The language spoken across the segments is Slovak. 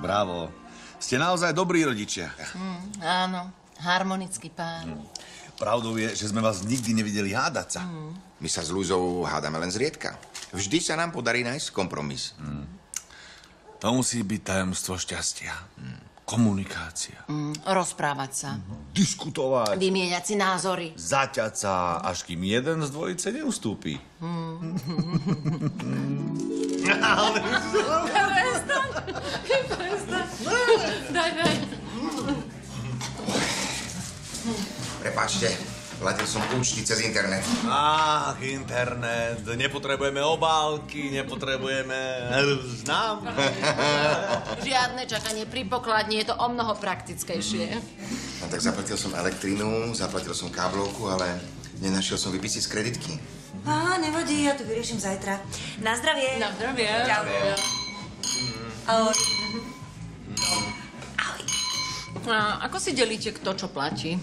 Bravo. Ste naozaj dobrí rodičia. Áno, harmonický pár. Pravdou je, že sme vás nikdy nevideli hádať sa. My sa s Luizou hádame len zriedka. Vždy sa nám podarí nájsť kompromis. To musí byť tajomstvo šťastia. Komunikácia. Rozprávať sa. Diskutovať. Vymieňať si názory. Zaťať sa, až kým jeden z dvojice neustúpi. Daj. Prepáčte, platil som účty cez internet. Ach, internet. Nepotrebujeme obálky, nepotrebujeme znám. Žiadne čakanie pri pokladni, je to omnoho praktickejšie. No tak zaplatil som elektrínu, zaplatil som káblovku, ale nenašiel som výpisy z kreditky. Á, nevadí, ja to vyriešim zajtra. Na zdravie. Na zdravie. Čau. Ahoj. A ako si delíte, kto čo platí?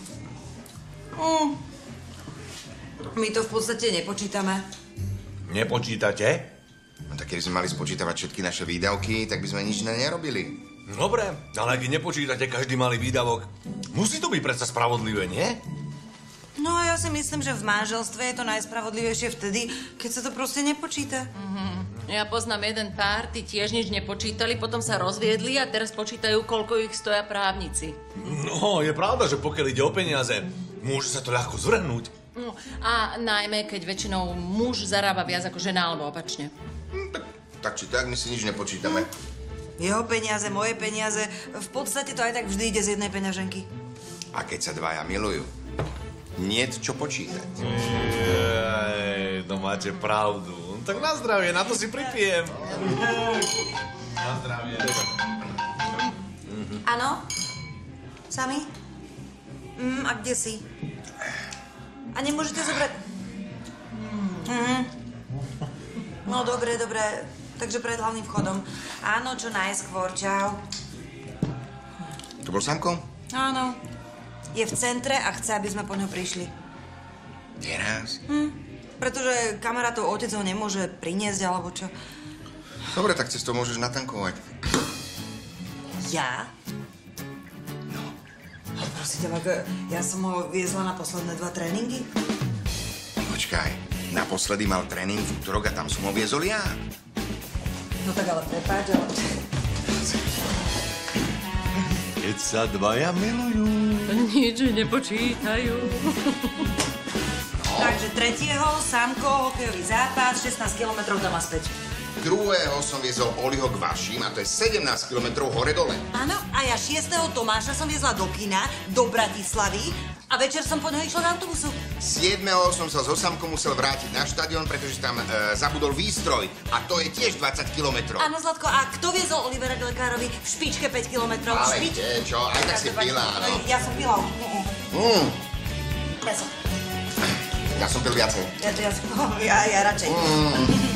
My to v podstate nepočítame. Nepočítate? No tak keby sme mali spočítavať všetky naše výdavky, tak by sme nič nerobili. Dobre, ale keď nepočítate každý malý výdavok, musí to byť predsa spravodlivé, nie? No a ja si myslím, že v manželstve je to najspravodlivejšie vtedy, keď sa to proste nepočíta. Ja poznám jeden pár, tí tiež nič nepočítali, potom sa rozviedli a teraz počítajú, koľko ich stoja právnici. No, je pravda, že pokiaľ ide o peniaze, môže sa to ľahko zvrhnúť. No, a najmä, keď väčšinou muž zarába viac ako žena, alebo opačne. Tak či tak, my si nič nepočítame. Jeho peniaze, moje peniaze, v podstate to aj tak vždy ide z jednej peňaženky. A keď sa dvaja milujú, niet čo počítať. Jej, no máte pravdu. Tak na zdravie, na to si pripijem. Na zdravie. Áno? Sami? A kde si? A nemôžete zobrať... No, dobre. Takže pred hlavným vchodom. Áno, čo najskôr. Čau. To bol Samko? Áno. Je v centre a chce, aby sme po ňo prišli. Teraz? Pretože kamarátov otec ho nemôže priniesť, alebo čo. Dobre, tak cez to môžeš natankovať. Ja? No. Prosím ťa, ja som ho viezla na posledné 2 tréningy. Počkaj, naposledy mal tréning v útorok a tam som ho viezol ja. No tak ale prepáč, ale... Keď sa dvaja milujú. Nič nepočítajú. Takže 3. Samko, hokejový zápas, 16 kilometrov tam a späť. 2. som viezol Oliho k vašim a to je 17 kilometrov hore-dole. Áno, a ja 6. Tomáša som viezla do kina, do Bratislavy a večer som po ňo išla na autobusu. 7. som sa so Samkom musel vrátiť na štadión, pretože tam zabudol výstroj a to je tiež 20 kilometrov. Áno, Zlatko, a kto viezol Olivera k lekárovi v špičke 5 kilometrov? Ale čo, aj tak si pila, áno. Ja som pila. Ja som pil viacej. Ja radšej.